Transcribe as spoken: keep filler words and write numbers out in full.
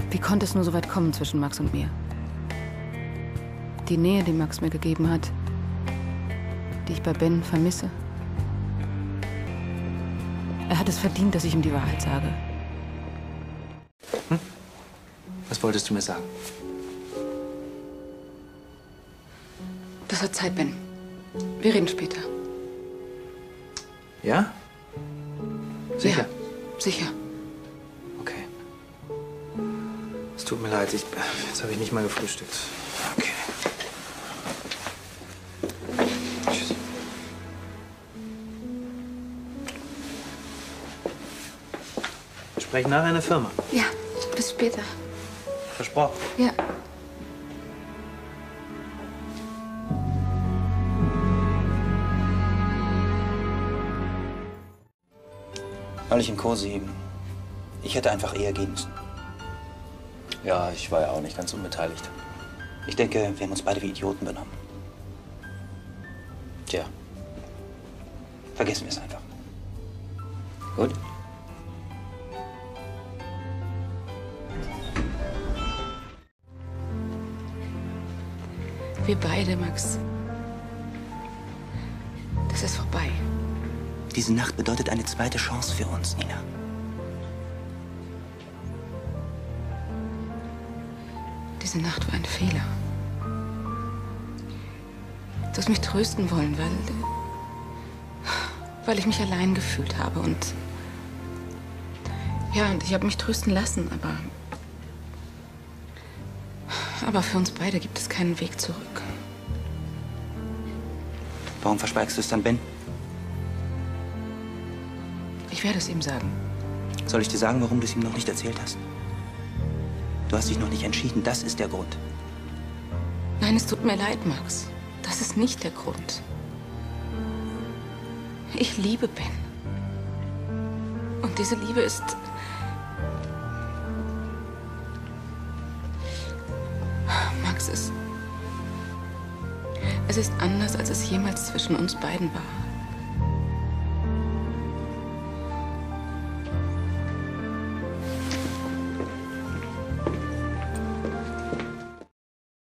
Wie konnte es nur so weit kommen zwischen Max und mir? Die Nähe, die Max mir gegeben hat, die ich bei Ben vermisse. Er hat es verdient, dass ich ihm die Wahrheit sage. Hm? Was wolltest du mir sagen? Das hat Zeit, Ben. Wir reden später. Ja? Sicher? Ja, sicher. Okay. Es tut mir leid, ich, jetzt habe ich nicht mal gefrühstückt. Okay. Tschüss. Wir sprechen nachher in der Firma. Ja, bis später. Versprochen. Ja. Neulich im Kurse. Ich hätte einfach eher gehen müssen. Ja, ich war ja auch nicht ganz unbeteiligt. Ich denke, wir haben uns beide wie Idioten benommen. Tja. Vergessen wir es einfach. Gut. Wir beide, Max. Das ist vorbei. Diese Nacht bedeutet eine zweite Chance für uns, Nina. Diese Nacht war ein Fehler. Du hast mich trösten wollen, weil... weil ich mich allein gefühlt habe und... Ja, und ich habe mich trösten lassen, aber... Aber für uns beide gibt es keinen Weg zurück. Warum verschweigst du es dann, Ben? Ich werde es ihm sagen. Soll ich dir sagen, warum du es ihm noch nicht erzählt hast? Du hast dich noch nicht entschieden, das ist der Grund. Nein, es tut mir leid, Max. Das ist nicht der Grund. Ich liebe Ben. Und diese Liebe ist... Max, es... Es ist anders, als es jemals zwischen uns beiden war.